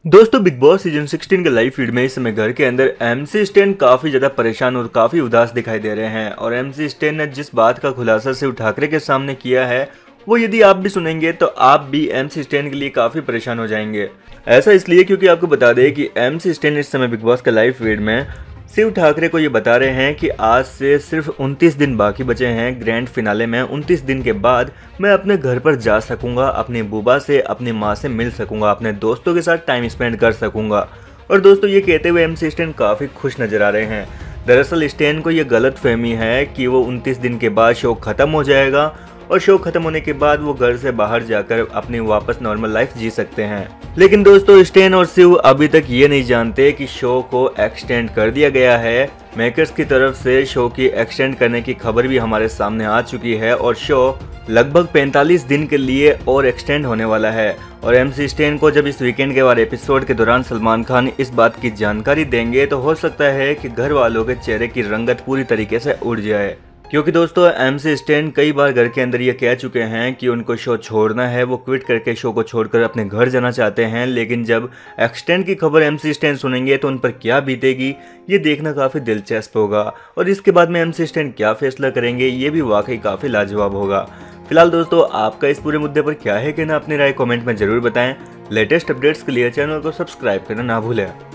दोस्तों big boss season 16 के live feed में इस समय घर के अंदर एमसी स्टैन काफी ज्यादा परेशान और काफी उदास दिखाई दे रहे हैं। और एमसी स्टैन ने जिस बात का खुलासा शिव ठाकरे के सामने किया है वो यदि आप भी सुनेंगे तो आप भी एमसी स्टैन के लिए काफी परेशान हो जाएंगे। ऐसा इसलिए क्योंकि आपको बता दें कि एमसी स्टैन इस समय बिग बॉस के लाइव फीड में शिव ठाकरे को ये बता रहे हैं कि आज से सिर्फ 29 दिन बाकी बचे हैं ग्रैंड फिनाले में। 29 दिन के बाद मैं अपने घर पर जा सकूंगा, अपनी बुआ से अपनी माँ से मिल सकूंगा, अपने दोस्तों के साथ टाइम स्पेंड कर सकूंगा। और दोस्तों ये कहते हुए एमसी स्टैन काफ़ी खुश नजर आ रहे हैं। दरअसल स्टैन को ये गलत फहमी है कि वो 29 दिन के बाद शो खत्म हो जाएगा और शो खत्म होने के बाद वो घर से बाहर जाकर अपनी वापस नॉर्मल लाइफ जी सकते हैं। लेकिन दोस्तों स्टैन और शिव अभी तक ये नहीं जानते कि शो को एक्सटेंड कर दिया गया है। मेकर्स की तरफ से शो की एक्सटेंड करने की खबर भी हमारे सामने आ चुकी है और शो लगभग 45 दिन के लिए और एक्सटेंड होने वाला है। और एमसी स्टैन को जब इस वीकेंड के बाद एपिसोड के दौरान सलमान खान इस बात की जानकारी देंगे तो हो सकता है कि घर वालों के चेहरे की रंगत पूरी तरीके से उड़ जाए। क्योंकि दोस्तों एमसी स्टैन कई बार घर के अंदर ये कह चुके हैं कि उनको शो छोड़ना है, वो क्विट करके शो को छोड़कर अपने घर जाना चाहते हैं। लेकिन जब एक्सटेंड की खबर एमसी स्टैन सुनेंगे तो उन पर क्या बीतेगी ये देखना काफ़ी दिलचस्प होगा। और इसके बाद में एमसी स्टैन क्या फैसला करेंगे ये भी वाकई काफ़ी लाजवाब होगा। फिलहाल दोस्तों आपका इस पूरे मुद्दे पर क्या है कहना, अपनी राय कमेंट में जरूर बताएं। लेटेस्ट अपडेट्स के लिए चैनल को सब्सक्राइब करना ना भूलें।